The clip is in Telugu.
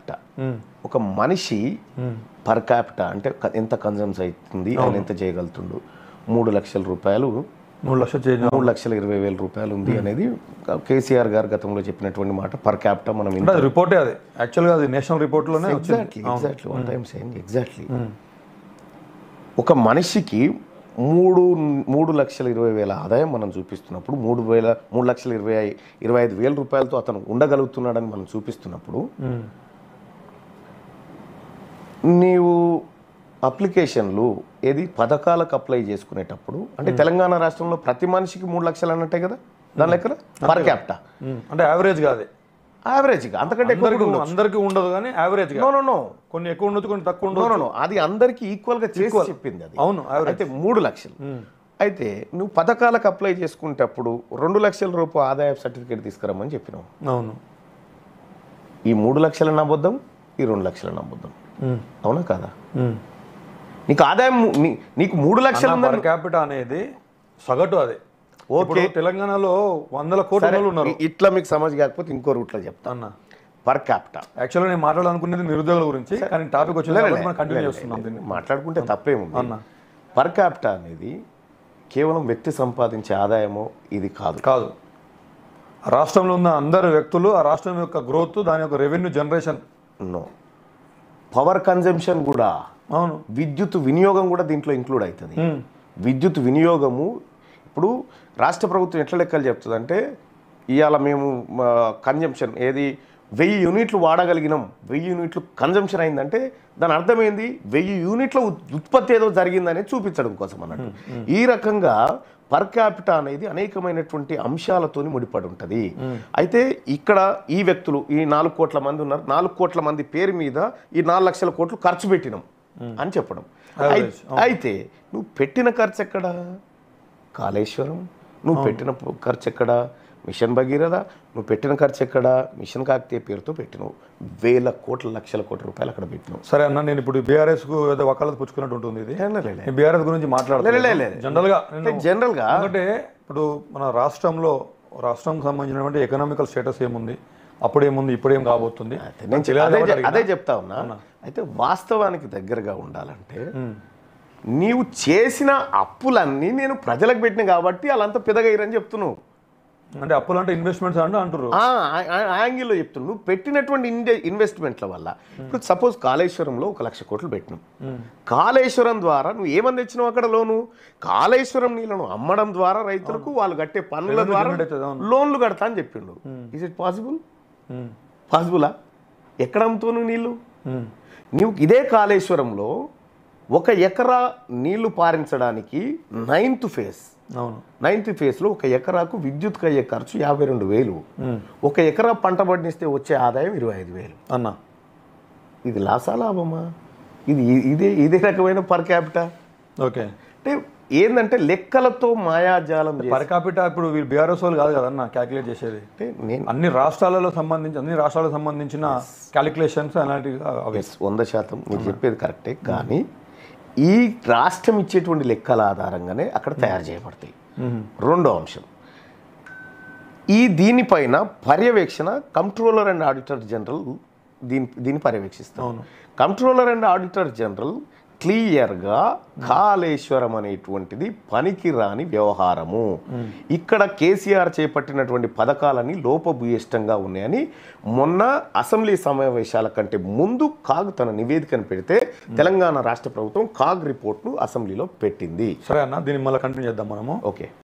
ఒక మనిషి పర్ క్యాపిటా అంటే ఎంత కన్సమ్స్ అవుతుంది ఆయన ఎంత చేయగలుగుతుండు 3 లక్షల రూపాయలు 3,20,000 రూపాయలు ఉంది అనేది కేసీఆర్ గారు గతంలో చెప్పినటువంటి మాట పర్ క్యాపిటా మనం రిపోర్టే అది యాక్చువల్గా అది నేషనల్ రిపోర్ట్లోనే ఎగ్జాక్ట్లీ ఒక మనిషికి 3,20,000 ఆదాయం మనం చూపిస్తున్నప్పుడు 3,25,000 రూపాయలతో అతను ఉండగలుగుతున్నాడని మనం చూపిస్తున్నప్పుడు నీవు అప్లికేషన్లు ఏది పథకాలకు అప్లై చేసుకునేటప్పుడు అంటే తెలంగాణ రాష్ట్రంలో ప్రతి మనిషికి 3 లక్షలు అన్నట్టే కదా దాని లెక్కన పర్ క్యాపిటా అంటే యావరేజ్ కాదు యావరేజ్గా అంతకంటే అందరికీ ఉండదు కానీ యావరేజ్ నో కొన్ని ఎక్కువ ఉండదు కొన్ని తక్కువ ఉండదు అది అందరికీ ఈక్వల్గా చేసి చెప్పింది అది అవును అయితే 3 లక్షలు అయితే నువ్వు పథకాలకు అప్లై చేసుకునేటప్పుడు 2 లక్షల రూపాయలు ఆదాయ సర్టిఫికేట్ తీసుకురమ్మని చెప్పినావు అవును ఈ 3 లక్షల నమ్మొద్దాం ఈ 2 లక్షల నమ్మొద్దాం అవునా కాదా నీకు ఆదాయం నీకు 3 లక్షలు పర్ క్యాపిటా అనేది సగటు అది ఓకే తెలంగాణలో 100 కోట్ల ఉన్నారు ఇట్లా మీకు సమజ్ కాకపోతే ఇంకో రూట్లో చెప్తా అన్న పర్ క్యాపిటా యాక్చువల్గా నేను మాట్లాడాలనుకునేది నిరుద్యోగుల గురించి కానీ టాపిక్ వచ్చింది మనం కంటిన్యూ చేస్తున్నాం దీన్ని మాట్లాడుకుంటే తప్పేముంది పర్ క్యాపిటా అనేది కేవలం వ్యక్తి సంపాదించే ఆదాయమో ఇది కాదు రాష్ట్రంలో ఉన్న అందరు వ్యక్తులు ఆ రాష్ట్రం యొక్క గ్రోత్ దాని యొక్క రెవెన్యూ జనరేషన్ నో పవర్ కన్జంప్షన్ కూడా అవును విద్యుత్ వినియోగం కూడా దీంట్లో ఇంక్లూడ్ అవుతుంది విద్యుత్ వినియోగము ఇప్పుడు రాష్ట్ర ప్రభుత్వం ఎట్లా లెక్కలు చెప్తుంది అంటే ఇవాళ మేము కన్జంప్షన్ ఏది 1000 యూనిట్లు వాడగలిగినాం 1000 యూనిట్లు కన్జంప్షన్ అయిందంటే దాని అర్థమైంది 1000 యూనిట్ల ఉత్పత్తి ఏదో జరిగిందనేది చూపించడం కోసం అన్నట్టు ఈ రకంగా పర్ క్యాపిటా అనేది అనేకమైనటువంటి అంశాలతోని ముడిపడి ఉంటుంది అయితే ఇక్కడ ఈ వ్యక్తులు ఈ 4 కోట్ల మంది ఉన్నారు 4 కోట్ల మంది పేరు మీద ఈ 4 లక్షల కోట్లు ఖర్చు పెట్టినాం అని చెప్పడం అయితే నువ్వు పెట్టిన ఖర్చు ఎక్కడ కాళేశ్వరం నువ్వు పెట్టిన ఖర్చు ఎక్కడ మిషన్ భగీరథ నువ్వు పెట్టిన ఖర్చు ఎక్కడ మిషన్ కాకతీయ పేరుతో పెట్టినావు 1,000 కోట్ల లక్షల కోట్ల రూపాయలు అక్కడ పెట్టినావు సరే అన్న నేను ఇప్పుడు బీఆర్ఎస్కు ఏదో వకాలత్ పుచ్చుకున్నట్టు ఉంటుంది ఇది బీఆర్ఎస్ గురించి మాట్లాడలేదు జనరల్గా అంటే ఇప్పుడు మన రాష్ట్రంకి సంబంధించినటువంటి ఎకనామికల్ స్టేటస్ ఏముంది అప్పుడు ఏముంది ఇప్పుడు ఏం కాబోతుంది అదే చెప్తా ఉన్నా అయితే వాస్తవానికి దగ్గరగా ఉండాలంటే నీవు చేసిన అప్పులన్నీ నేను ప్రజలకు పెట్టిన కాబట్టి వాళ్ళంతా పెదగయ్యరని చెప్తున్నావు అంటే అప్పులు అంటే ఇన్వెస్ట్మెంట్స్ అంటారు యాంగిల్లో చెప్తున్నావు నువ్వు పెట్టినటువంటి ఇన్వెస్ట్మెంట్ల వల్ల ఇప్పుడు సపోజ్ కాళేశ్వరంలో 1,00,000 కోట్లు పెట్టినావు కాళేశ్వరం ద్వారా నువ్వు ఏమని తెచ్చినావు అక్కడ లోను కాళేశ్వరం నీళ్ళను అమ్మడం ద్వారా రైతులకు వాళ్ళు కట్టే పన్నుల ద్వారా లోన్లు కడతా అని చెప్పిండు ఇస్ ఇట్ పాసిబులా ఎక్కడ అమ్ముతావు నీళ్ళు నువ్వు ఇదే కాళేశ్వరంలో 1 ఎకరా నీళ్లు పారించడానికి 9th ఫేజ్లో 1 ఎకరాకు విద్యుత్కి అయ్యే ఖర్చు 52,000 1 ఎకరా పంట పండిస్తే వచ్చే ఆదాయం 25,000 అన్న ఇది లాసా లాభమా ఇదే రకమైన పర్ క్యాపిటా ఓకే అంటే ఏంటంటే లెక్కలతో మాయాజాలం పర్ క్యాపిటా ఇప్పుడు వీళ్ళు బీఆర్ఎస్ వాళ్ళు కాదు కదన్న క్యాలిక్యులేట్ చేసేది నేను అన్ని రాష్ట్రాలకు సంబంధించిన క్యాలిక్యులేషన్స్ అలాంటివి 100% మీరు చెప్పేది కరెక్టే కానీ ఈ రాష్ట్రం ఇచ్చేటువంటి లెక్కల ఆధారంగానే అక్కడ తయారు చేయబడతాయి రెండో అంశం దీనిపైన పర్యవేక్షణ కంట్రోలర్ అండ్ ఆడిటర్ జనరల్ దీన్ని పర్యవేక్షిస్తాం కంట్రోలర్ అండ్ ఆడిటర్ జనరల్ క్లియర్గా కాళేశ్వరం అనేటువంటిది పనికిరాని వ్యవహారము ఇక్కడ కేసీఆర్ చేపట్టినటువంటి పథకాలన్నీ లోపభూయిష్టంగా ఉన్నాయని మొన్న అసెంబ్లీ సమావేశాల కంటే ముందు కాగ్ తన నివేదికను పెడితే తెలంగాణ రాష్ట్ర ప్రభుత్వం కాగ్ రిపోర్ట్ను అసెంబ్లీలో పెట్టింది సరే అన్న దీన్ని మళ్ళీ కంటిన్యూ చేద్దాం మనము ఓకే